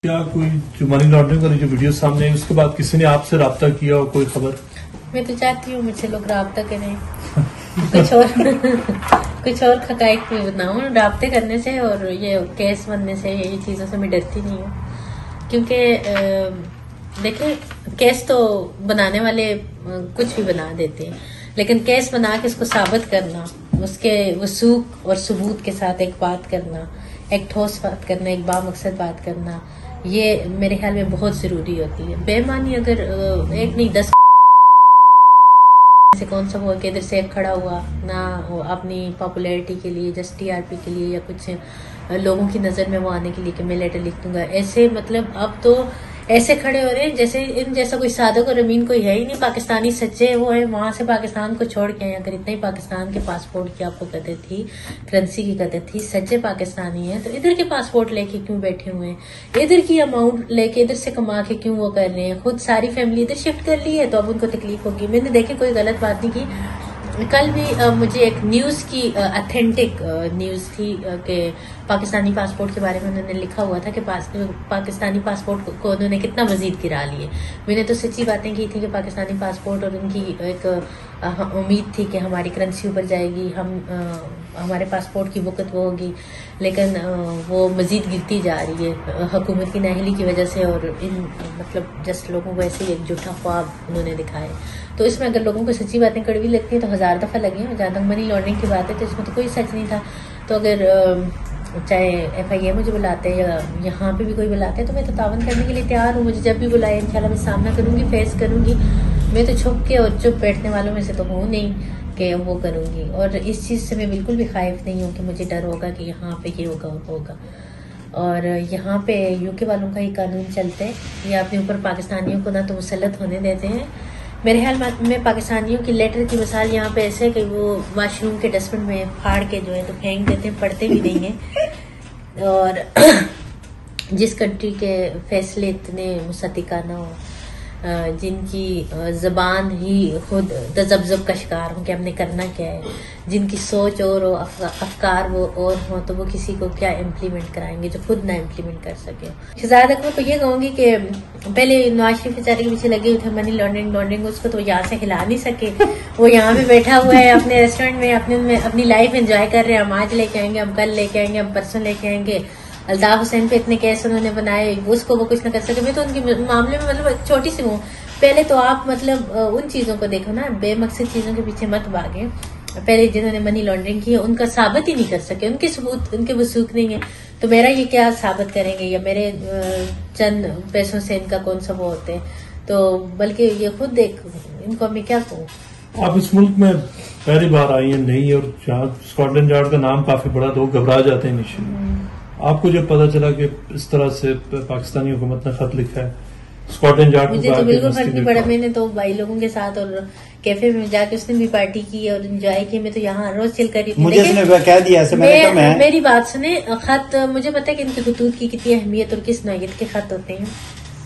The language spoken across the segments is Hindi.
क्या कोई जो मनी लॉन्ड्रिंग वाली जो वीडियो सामने आई उसके बाद किसी ने आपसे राब्ता किया और कोई खबर? मैं तो चाहती हूँ मुझसे लोग राब्ता करें कुछ और हकाइक में बताऊँ राब्ते करने से, और ये केस बनने से, ये चीज़ों से मैं डरती नहीं हूँ। क्योंकि देखिए, केस तो बनाने वाले कुछ भी बना देते हैं, लेकिन केस बना के इसको साबित करना, उसके वसूख और सबूत के साथ एक बात करना, एक ठोस बात करना, एक बामकसद बात करना, ये मेरे ख्याल में बहुत जरूरी होती है। बेईमानी अगर एक नहीं 10 से कौन सा हुआ कि इधर से एक खड़ा हुआ ना अपनी पॉपुलैरिटी के लिए, जस्ट टीआरपी के लिए, या कुछ लोगों की नजर में वो आने के लिए कि मैं लेटर लिख दूंगा, ऐसे मतलब अब तो ऐसे खड़े हो रहे हैं जैसे इन जैसा कोई सादक और अमीन कोई है ही नहीं। पाकिस्तानी सच्चे वो है, वहां से पाकिस्तान को छोड़ के आए। अगर इतना ही पाकिस्तान के पासपोर्ट की आपको कदर थी, करेंसी की कदर थी, सच्चे पाकिस्तानी है, तो इधर के पासपोर्ट लेके क्यों बैठे हुए हैं? इधर की अमाउंट लेके इधर से कमा के क्यों वो कर रहे हैं? खुद सारी फैमिली इधर शिफ्ट कर ली है, तो अब उनको तकलीफ होगी। मैंने देखे कोई गलत बात नहीं की। कल भी मुझे एक न्यूज की ऑथेंटिक न्यूज थी कि पाकिस्तानी पासपोर्ट के बारे में उन्होंने लिखा हुआ था कि पाकिस्तानी पासपोर्ट को उन्होंने कितना मजीद गिरा लिए। मैंने तो सच्ची बातें की थी कि पाकिस्तानी पासपोर्ट, और उनकी एक उम्मीद थी कि हमारी करेंसी ऊपर जाएगी, हमारे पासपोर्ट की वक़्त वो होगी, लेकिन वो मजीद गिरती जा रही है हुकूमत की नाअहली की वजह से। और इन मतलब जस्ट लोगों को ऐसे ही एक झूठा ख्वाब उन्होंने दिखाए। तो इसमें अगर लोगों को सच्ची बातें कड़वी लगती हैं तो 1000 दफ़ा लगी हैं। जहाँ तक मनी लॉन्ड्रिंग की बात है तो इसमें तो कोई सच नहीं था। तो अगर चाहे FIA मुझे बुलाते हैं या यहाँ पे भी कोई बुलाते हैं तो मैं तो तावन करने के लिए तैयार हूँ। मुझे जब भी बुलाए इंशाल्लाह मैं सामना करूँगी, फेस करूँगी। मैं तो छुप के और चुप बैठने वालों में से तो हूँ नहीं कि वो करूँगी। और इस चीज़ से मैं बिल्कुल भी खाइफ नहीं हूँ कि मुझे डर होगा कि यहाँ पे ये होगा वो होगा। और यहाँ पे UK वालों का ही कानून चलते हैं, ये अपने ऊपर पाकिस्तानियों को ना तो मुसल्लत होने देते हैं। मेरे ख्याल में पाकिस्तानियों की लेटर की मिसाल यहाँ पे ऐसे कि वो वाशरूम के डस्टबिन में फाड़ के जो है तो फेंक देते हैं, पढ़ते भी नहीं है। और जिस कंट्री के फैसले इतने मुसद्दिकाना हो, जिनकी ज़बान ही खुद तज़ब्ज़ुब का शिकार हो कि हमने करना क्या है, जिनकी सोच और हो, अफकार वो और हो, तो वो किसी को क्या इम्प्लीमेंट कराएंगे जो खुद ना इम्प्लीमेंट कर सके। शहजाद अकबर को ये कहूँगी कि पहले नवाज शरीफ बेचारे के पीछे लगे हुए थे मनी लॉन्ड्रिंग, उसको तो यहाँ से हिला नहीं सके। वो यहाँ पे बैठा हुआ है अपने रेस्टोरेंट में, अपनी लाइफ एंजॉय कर रहे हैं। हम आज लेके आएंगे, हम कल लेके आएंगे, हम परसों लेके आएंगे। अल्ताफ हुसैन पे इतने केस उन्होंने बनाए, उसको वो कुछ ना कर सके। मैं तो उनके मामले में मतलब छोटी सी हूँ। पहले तो आप मतलब उन चीजों को देखो ना, बेमकसद चीजों के पीछे मत भागे। पहले जिन्होंने मनी लॉन्ड्रिंग की है उनका साबित ही नहीं कर सके, उनके सबूत, उनके वसूख नहीं है, तो मेरा ये क्या साबित करेंगे? या मेरे चंद पैसों से इनका कौन सा वो होते हैं? तो बल्कि ये खुद देख, इनको मैं क्या कहूँ। आप इस मुल्क में पहली बार आई हैं नई, और जहाँ स्कॉटलैंड यार्ड का नाम काफी बड़ा, तो घबरा जाते हैं निश्चित। आपको जब पता चला कि इस तरह से पाकिस्तानी हुकूमत ने खत लिखा है स्कॉटलैंड यार्ड, मुझे तो बिल्कुल फर्क नहीं पड़ा। मैंने तो भाई लोगों के साथ और कैफे में जाके उसने भी पार्टी की और एंजॉय की। मैं तो यहाँ रोज चिल कर रही थी। मुझे इसने कह दिया ऐसे, मेरी बात सुने, खत मुझे पता है कि इनके खतूत की कितनी अहमियत और किस नौयत के खत होते हैं।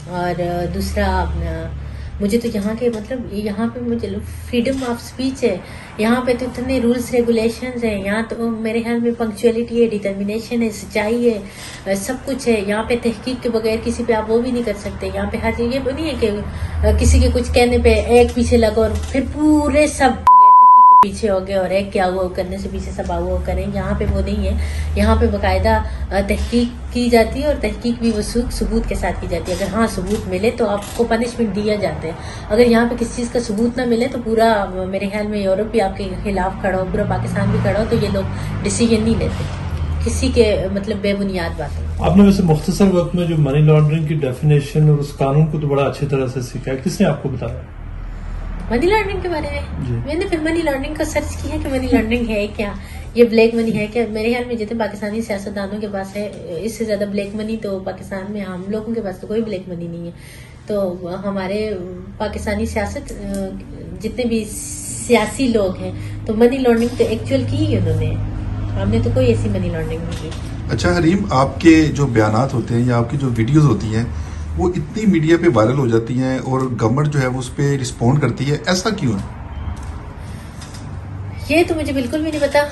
और दूसरा, मुझे तो यहाँ के मतलब यहाँ पे मुझे फ्रीडम ऑफ स्पीच है, यहाँ पे तो इतने रूल्स रेगुलेशंस हैं। यहाँ तो मेरे ख्याल में पंक्चुअलिटी है, डिटर्मिनेशन है, सच्चाई है, सब कुछ है। यहाँ पे तहकीक के बगैर किसी पे आप वो भी नहीं कर सकते। यहाँ पे हर चीज ये नहीं है कि किसी के कुछ कहने पे एक पीछे लगो और फिर पूरे सब पीछे हो गए और एक क्या हुआ करने से पीछे सब हुआ करें। यहाँ पे वो नहीं है। यहाँ पे बाकायदा तहकीक की जाती है और तहकीक भी वसूख सबूत के साथ की जाती है। अगर हाँ सबूत मिले तो आपको पनिशमेंट दिया जाता है। अगर यहाँ पे किसी चीज का सबूत ना मिले तो पूरा मेरे ख्याल में यूरोप भी आपके खिलाफ खड़ा हो, पूरा पाकिस्तान भी खड़ा हो, तो ये लोग डिसीजन नहीं लेते किसी के मतलब बेबुनियाद बातें। आपने वैसे मुख्तसर वक्त में जो मनी लॉन्ड्रिंग की डेफिनेशन और उस कानून को तो बड़ा अच्छी तरह से सीखा है, किसने आपको बताया मनी लॉन्ड्रिंग के बारे में? मैंने फिर मनी लॉन्ड्रिंग का सर्च किया कि मनी लॉन्ड्रिंग है क्या, ये ब्लैक मनी है क्या। मेरे ख्याल में जितने पाकिस्तानी सियासतदानों के पास है, इससे ज्यादा ब्लैक मनी तो पाकिस्तान में हम लोगों के पास तो कोई ब्लैक मनी नहीं है। तो हमारे पाकिस्तानी सियासत जितने भी सियासी लोग हैं तो मनी लॉन्ड्रिंग तो एक्चुअल की ही उन्होंने, हमने तो कोई ऐसी मनी लॉन्ड्रिंग नहीं की। अच्छा हरीम, आपके जो बयानात होते हैं या आपकी जो वीडियोस होती हैं वो इतनी मीडिया पे वायरल हो जाती हैं और गवर्नमेंट जो है वो उस पर रिस्पॉन्ड करती है, ऐसा क्यों है? ये तो मुझे बिल्कुल भी नहीं पता।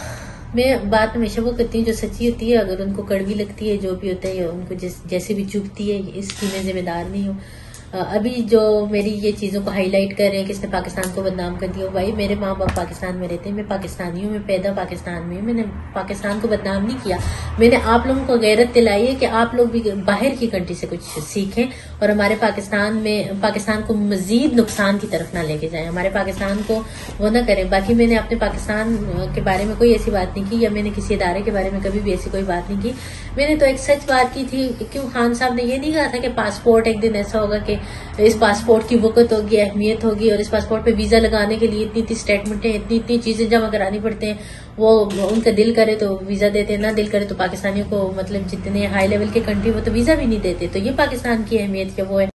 मैं बात हमेशा वो करती हूँ जो सच्ची होती है, अगर उनको कड़वी लगती है जो भी होता है, उनको जैसे भी चुभती है, इसकी मैं जिम्मेदार नहीं हूँ। अभी जो मेरी ये चीजों को हाईलाइट कर रहे हैं किसने पाकिस्तान को बदनाम कर दिया, भाई मेरे माँ बाप पाकिस्तान में रहते हैं, मैं पाकिस्तानी हूँ, मैं पैदा पाकिस्तान में हूँ, मैंने पाकिस्तान को बदनाम नहीं किया। मैंने आप लोगों को गैरत दिलाई है कि आप लोग भी बाहर की कंट्री से कुछ सीखें और हमारे पाकिस्तान को मजीद नुकसान की तरफ ना लेके जाएं, हमारे पाकिस्तान को वो ना करें। बाकी मैंने अपने पाकिस्तान के बारे में कोई ऐसी बात नहीं की, या मैंने किसी इदारे के बारे में कभी भी ऐसी कोई बात नहीं की। मैंने तो एक सच बात की थी। क्यों खान साहब ने ये नहीं कहा था कि पासपोर्ट एक दिन ऐसा होगा कि इस पासपोर्ट की वक़्त होगी, अहमियत होगी, और इस पासपोर्ट पे वीजा लगाने के लिए इतनी स्टेटमेंटें, इतनी चीजें जमा करानी पड़ते हैं। वो उनका दिल करे तो वीजा देते हैं, ना दिल करे तो पाकिस्तानियों को, मतलब जितने हाई लेवल के कंट्री वो तो वीजा भी नहीं देते। तो ये पाकिस्तान की अहमियत क्या वो है।